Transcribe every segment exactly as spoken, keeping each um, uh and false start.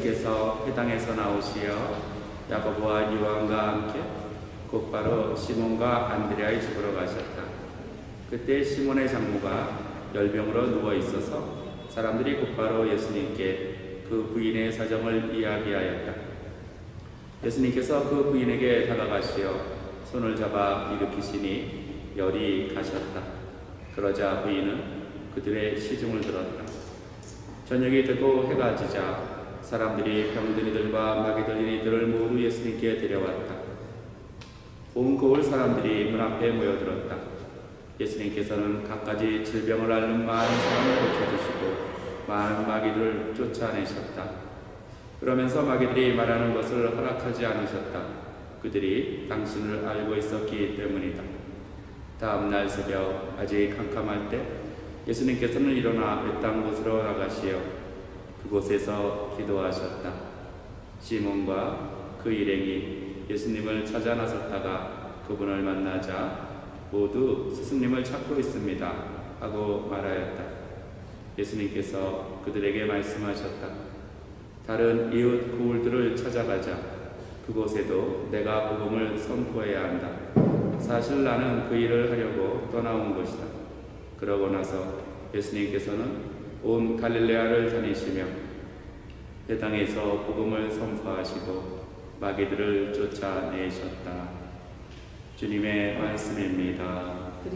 예수님께서 회당에서 나오시어 야고보와 요한과 함께 곧바로 시몬과 안드레아의 집으로 가셨다. 그때 시몬의 장모가 열병으로 누워 있어서 사람들이 곧바로 예수님께 그 부인의 사정을 이야기하였다. 예수님께서 그 부인에게 다가가시어 손을 잡아 일으키시니 열이 가셨다. 그러자 부인은 그들의 시중을 들었다. 저녁이 되고 해가 지자 사람들이 병든 이들과 마귀 들린 이들을 모두 예수님께 데려왔다. 온 고을 사람들이 문 앞에 모여들었다. 예수님께서는 갖가지 질병을 앓는 많은 사람을 고쳐주시고 많은 마귀들을 쫓아내셨다. 그러면서 마귀들이 말하는 것을 허락하지 않으셨다. 그들이 당신을 알고 있었기 때문이다. 다음 날 새벽 아직 캄캄할 때 예수님께서는 일어나 외딴 곳으로 나가시어 그곳에서 기도하셨다. 시몬과 그 일행이 예수님을 찾아 나섰다가 그분을 만나자 모두 스승님을 찾고 있습니다 하고 말하였다. 예수님께서 그들에게 말씀하셨다. 다른 이웃 고을들을 찾아가자. 그곳에도 내가 복음을 선포해야 한다. 사실 나는 그 일을 하려고 떠나온 것이다. 그러고 나서 예수님께서는 온 갈릴레아를 다니시며 회당에서 복음을 선포하시고 마귀들을 쫓아내셨다. 주님의 말씀입니다.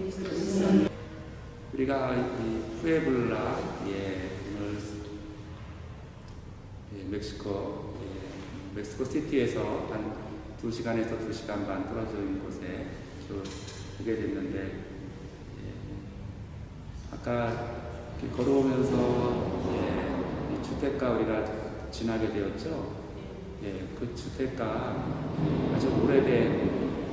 우리가 이 푸에블라 예, 오늘 예, 멕시코 예, 멕시코 시티에서 한 두 시간에서 두 시간 반 떨어져 있는 곳에 오게 됐는데 예, 아까 걸어오면서 예, 이 주택가 우리가 지나게 되었죠. 예, 그 주택가 아주 오래된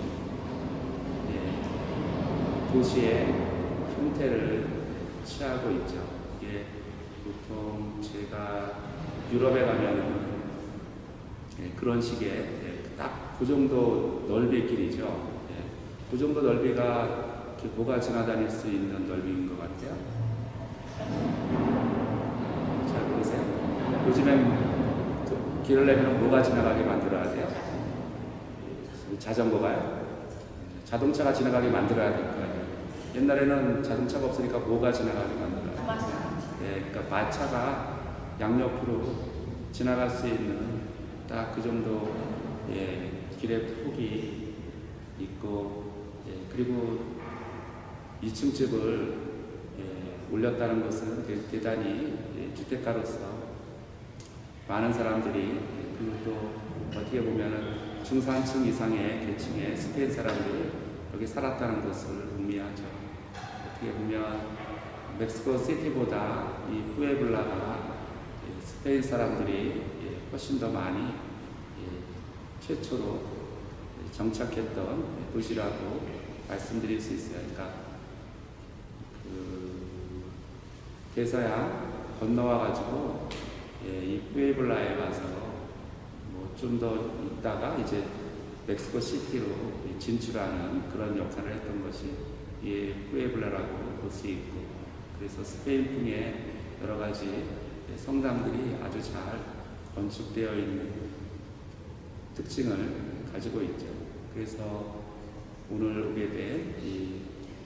예, 도시의 형태를 취하고 있죠. 예, 보통 제가 유럽에 가면은 예, 그런 식의 예, 딱 그 정도 넓이의 길이죠. 예, 그 정도 넓이가 뭐가 지나다닐 수 있는 넓이인 것 같아요. 잘 모르세요? 요즘엔 길을 내면 뭐가 지나가게 만들어야 돼요? 자전거가요? 자동차가 지나가게 만들어야 될 거예요. 옛날에는 자동차가 없으니까 뭐가 지나가게 만들어야 돼요? 네, 그러니까 마차가 양옆으로 지나갈 수 있는 딱 그 정도 예, 길의 폭이 있고 예, 그리고 이 층 집을 예, 올렸다는 것은 대단히 예, 주택가로서 많은 사람들이 그리고 또 어떻게 보면 중산층 이상의 계층의 스페인 사람들이 여기 살았다는 것을 의미하죠. 어떻게 보면 멕시코 시티보다 이 푸에블라가 예, 스페인 사람들이 예, 훨씬 더 많이 예, 최초로 정착했던 도시라고 말씀드릴 수 있어요. 그러니까 그 대서양 건너와 가지고 예, 이 푸에블라에 가서 뭐 좀 더 있다가 이제 멕시코 시티로 진출하는 그런 역할을 했던 것이 이 푸에블라라고 볼 수 있고, 그래서 스페인풍의 여러 가지 성당들이 아주 잘 건축되어 있는 특징을 가지고 있죠. 그래서 오늘 오게 된 이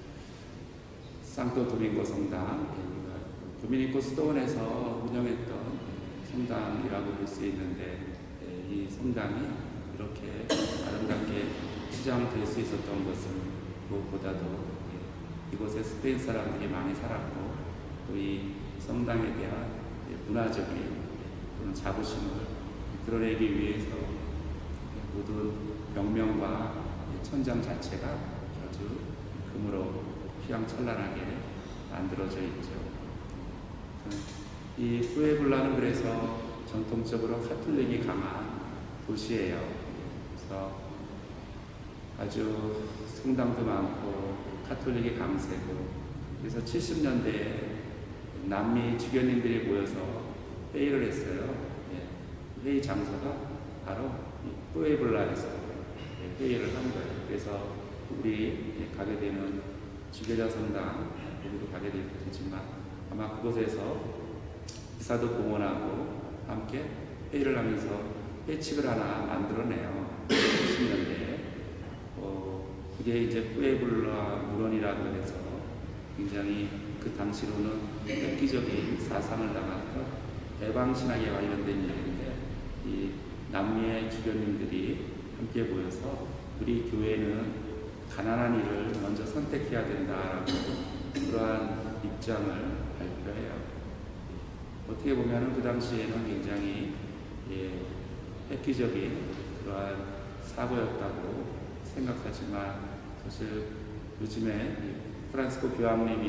상토 도밍고 성당, 도미니코 수도원에서 운영했던 성당이라고 볼 수 있는데 이 성당이 이렇게 아름답게 시장될 수 있었던 것은 무엇보다도 이곳에 스페인 사람들이 많이 살았고 또 이 성당에 대한 문화적인 또는 자부심을 드러내기 위해서 모든 벽면과 천장 자체가 아주 금으로 휘황찬란하게 만들어져 있죠. 이 푸에블라는 그래서 전통적으로 카톨릭이 강한 도시예요. 그래서 아주 성당도 많고 카톨릭이 강세고, 그래서 칠십 년대에 남미 주교님들이 모여서 회의를 했어요. 예, 회의 장소가 바로 푸에블라에서 회의를 한 거예요. 그래서 우리 가게 되는 주교자 성당, 우리도 가게 되지만 아마 그곳에서 기사도 공헌하고 함께 회의를 하면서 회칙을 하나 만들어내요. 칠십 년대에. 어, 그게 이제 뿌에블라 물원이라고 해서 굉장히 그 당시로는 획기적인 사상을 담았던 해방신학에 관련된 일인데, 이 남미의 주교님들이 함께 모여서 우리 교회는 가난한 이를 먼저 선택해야 된다라고 그러한 입장을 발표해요. 어떻게 보면 그 당시에는 굉장히 예, 획기적인 그러한 사고였다고 생각하지만, 사실 요즘에 프란시스코 교황님이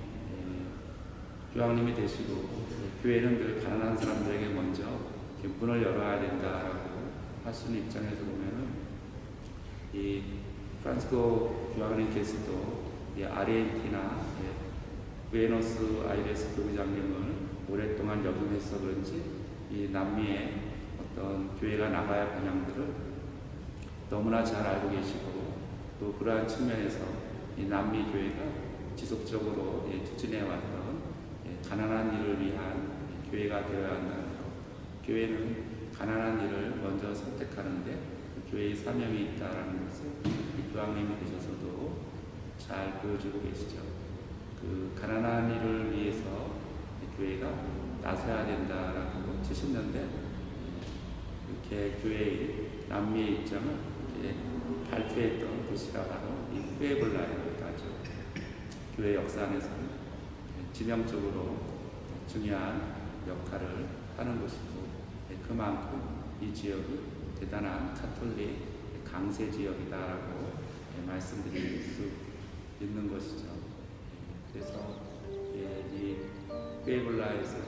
예, 교황님이 되시고 예, 교회는 늘 가난한 사람들에게 먼저 문을 열어야 된다라고 하시는 입장에서 보면은 이 프란시스코 교황님께서도 이 아르헨티나 예, 부에노스 아이레스 교구장님을 오랫동안 역임해서 그런지 이 남미의 어떤 교회가 나가야 할 방향들을 너무나 잘 알고 계시고, 또 그러한 측면에서 이 남미 교회가 지속적으로 예, 추진해왔던 예, 가난한 이를 위한 교회가 되어야 한다는 것. 교회는 가난한 이를 먼저 선택하는데 그 교회의 사명이 있다라는 것을 이 교황님이 되셔서도 잘 보여주고 계시죠. 그 가난한 이를 위해서 교회가 나서야 된다라고 칠십 년대 이렇게 교회의 남미의 입장을 이렇게 발표했던 도시가 바로 이 뿌에블라입니다. 교회 역사 안에서는 지명적으로 중요한 역할을 하는 곳이고, 그만큼 이 지역이 대단한 카톨릭 강세 지역이다라고 말씀드릴 수 있는 것이죠. 그래서 이 뿌에블라에서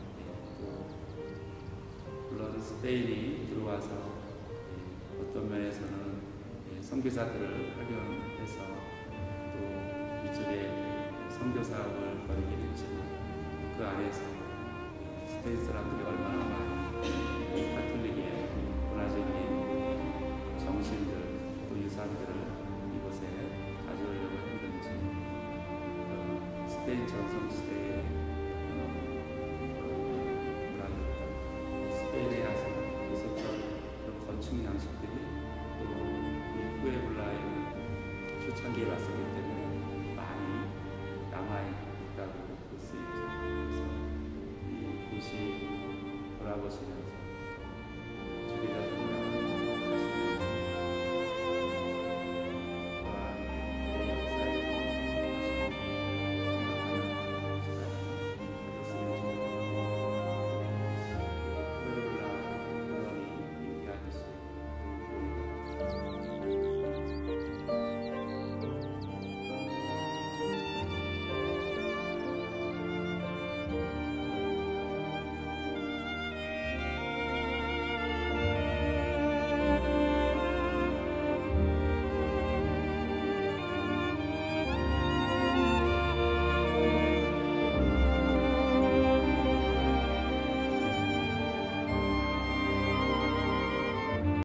물론 스페인이 들어와서 어떤 면에서는 선교사들을 활용해서 또 이쪽에 선교 사업을 벌이게 됐지만, 그 안에서 스페인 사람들이 얼마나 많은 카톨릭의 문화적인 정신들 또 유산들을 이곳에 가져오려고 했는지, 어, 스페인 전성시대의 스페인에 와서 있었던 그런 건축 양식들이 또 이 뿌에블라의 초창기에 왔었기 때문에 많이 남아있다고 볼 수 있죠. 그래서 이곳이 돌아보시면서